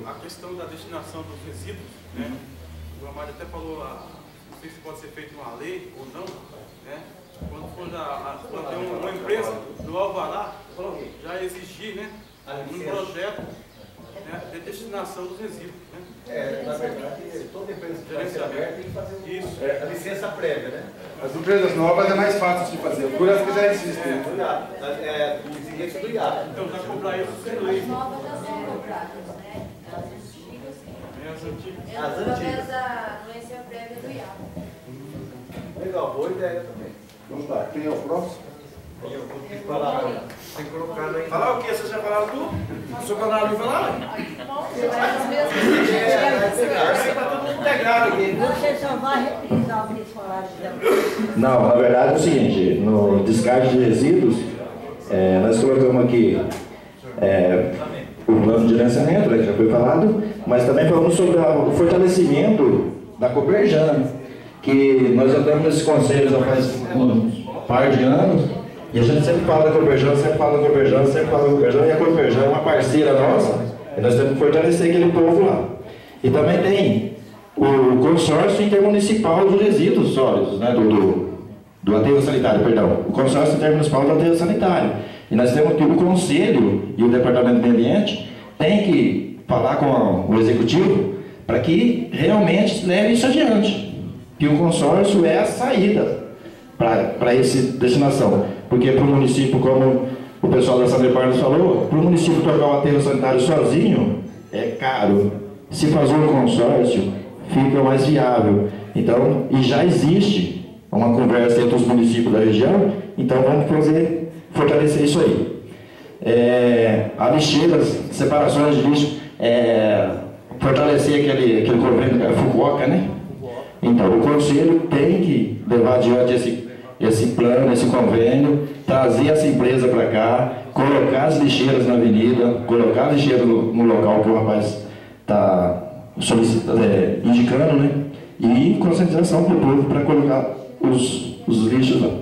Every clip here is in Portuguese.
a questão da destinação dos resíduos, né? O Amário até falou, não sei se pode ser feito uma lei ou não, né? Quando for quando tem uma empresa do Alvará, já exigir, né, um projeto, né, de destinação dos resíduos, né? Na verdade, toda empresa que vai ser aberta tem que fazer isso. A licença prévia, né? As empresas novas é mais fácil de fazer, por as que já existem. O exigente do IAP. Então, já cobrar isso sem lei. As novas já são cobradas, né? As antigas. As antigas. Através da doença prévia do IAP. Legal, boa ideia também. Vamos lá, quem é o próximo? Eu vou ter que falar. Tem que colocar aí. Falar o quê? Vocês já falaram tudo? Não sou para me falar? Você vai as mesmas. Está todo mundo integrado aqui. Você só vai reprisar o que falaram. Não, na verdade é o seguinte, no descarte de resíduos, nós colocamos aqui o plano de gerenciamento, que já foi falado, mas também falamos sobre o fortalecimento da Coperjan, que nós entramos nesses conselhos já faz um par de anos, e a gente sempre fala da Coperjan, sempre fala da Coperjan, sempre fala da Coperjan, e a Coperjan é uma parceira nossa, e nós temos que fortalecer aquele povo lá. E também tem o consórcio intermunicipal dos resíduos sólidos, né, do aterro sanitário, perdão, o consórcio intermunicipal do aterro sanitário. E nós temos que o conselho e o departamento do meio ambiente tem que falar com o executivo para que realmente leve isso adiante. Que o consórcio é a saída para essa destinação. Porque para o município, como o pessoal da Sanepar nos falou, para o município tocar o aterro sanitário sozinho é caro. Se fazer um consórcio, fica mais viável. Então, e já existe uma conversa entre os municípios da região, então vamos fortalecer isso aí. A lixeiras, separações de lixo, fortalecer aquele convênio da Fukuoka, né? Então, o conselho tem que levar adiante esse plano, esse convênio, trazer essa empresa para cá, colocar as lixeiras na avenida, colocar a lixeira no local que o rapaz está indicando, né? E conscientização para o povo para colocar os lixos lá.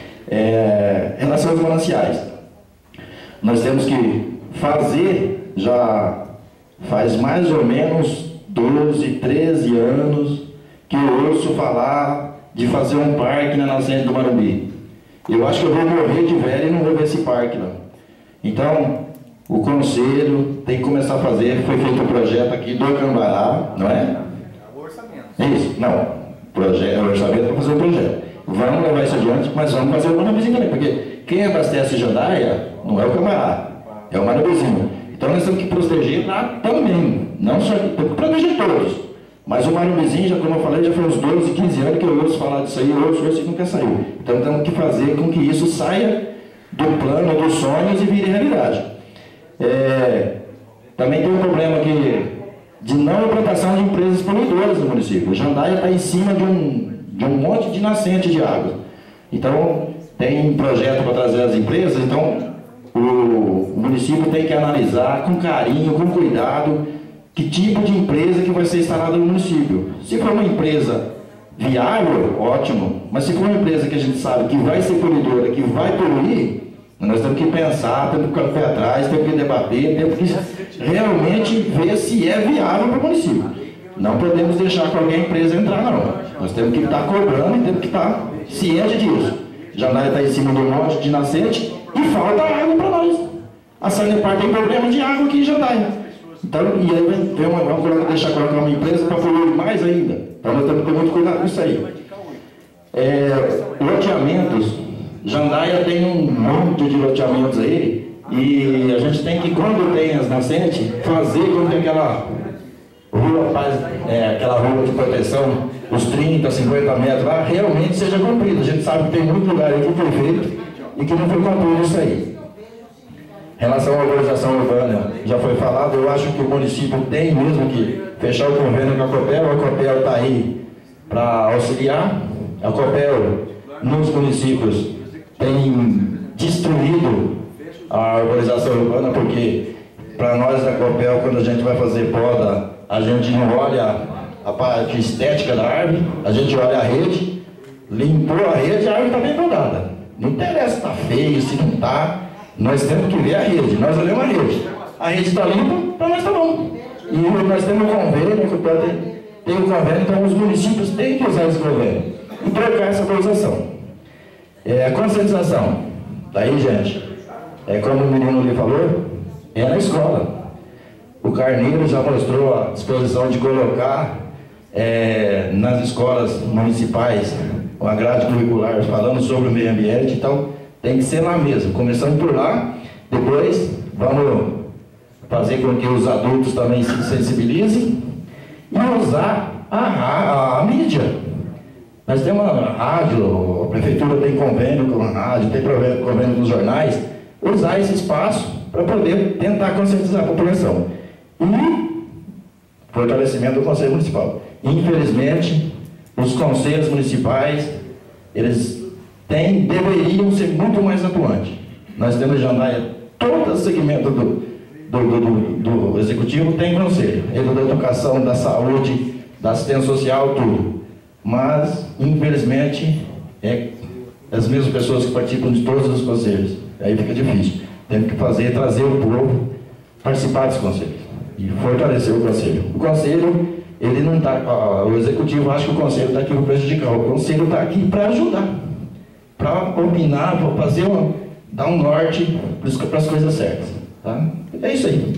Em relação aos mananciais, nós temos que fazer, já faz mais ou menos 12, 13 anos que eu ouço falar de fazer um parque na nascente do Marumbi. Eu acho que eu vou morrer de velho e não vou ver esse parque lá. Então, o conselho tem que começar a fazer. Foi feito um projeto aqui do Cambará, não é? O orçamento. É isso, não. O orçamento para fazer um projeto. Vamos levar isso adiante, mas vamos fazer o Marumbizinho também, porque quem abastece Jandaia não é o Cambará, é o Marumbizinho. Então nós temos que proteger lá também, não só temos que proteger todos. Mas o Marumbizinho, já como eu falei, já foi uns 12, 15 anos que eu ouço falar disso aí, eu ouço e nunca saiu. Então temos que fazer com que isso saia do plano, dos sonhos e vire realidade. Também tem um problema aqui de não implantação de empresas poluidoras no município. O Jandaia está em cima de um monte de nascente de água. Então, tem um projeto para trazer as empresas, então o município tem que analisar com carinho, com cuidado, que tipo de empresa que vai ser instalada no município. Se for uma empresa viável, ótimo, mas se for uma empresa que a gente sabe que vai ser poluidora, que vai poluir, nós temos que pensar, temos que ficar o pé atrás, temos que debater, temos que realmente ver se é viável para o município. Não podemos deixar qualquer empresa entrar, não. Nós temos que estar cobrando e temos que estar ciente disso. Jandaia está em cima do monte de nascente e falta água para nós. A Sanepar tem problema de água aqui em Jandaia. Então, e aí vamos deixar colocar uma empresa para poluir mais ainda. Então nós temos que ter muito cuidado com isso aí. Loteamentos. Jandaia tem um monte de loteamentos aí. E a gente tem que, quando tem as nascentes, fazer quando tem aquela rua, aquela rua de proteção, os 30, 50 metros lá, realmente seja cumprido. A gente sabe que tem muito lugar aí que foi feito e que não foi cumprido isso aí. Em relação à organização urbana, já foi falado, eu acho que o município tem mesmo que fechar o convênio com a Copel está aí para auxiliar. A Copel, nos municípios, tem destruído a urbanização urbana, porque para nós da Copel, quando a gente vai fazer poda, a gente não olha a parte estética da árvore, a gente olha a rede, limpou a rede, a árvore está bem podada. Não interessa se está feio, se não está. Nós temos que ver a rede, nós olhamos a rede está limpa, para nós está bom. E nós temos um convênio, tem um convênio, então os municípios têm que usar esse convênio e trocar essa autorização. A conscientização, daí gente, como o menino ali falou, é na escola. O Carneiro já mostrou a disposição de colocar nas escolas municipais uma grade curricular falando sobre o meio ambiente, então tem que ser lá mesmo, começando por lá, depois vamos fazer com que os adultos também se sensibilizem e usar a mídia. Nós temos uma rádio, a prefeitura tem convênio com a rádio, tem convênio nos jornais, usar esse espaço para poder tentar conscientizar a população. E fortalecimento do Conselho Municipal. Infelizmente, os conselhos municipais, eles deveriam ser muito mais atuantes. Nós temos em Jandaia, todo o segmento do executivo tem conselho. Ele da educação, da saúde, da assistência social, tudo. Mas, infelizmente, as mesmas pessoas que participam de todos os conselhos. Aí fica difícil. Temos que trazer o povo participar dos conselhos e fortalecer o conselho. O conselho, ele não está. O executivo acha que o conselho está aqui para prejudicar. O conselho está aqui para ajudar, para opinar, para dar um norte para as coisas certas. Tá? É isso aí.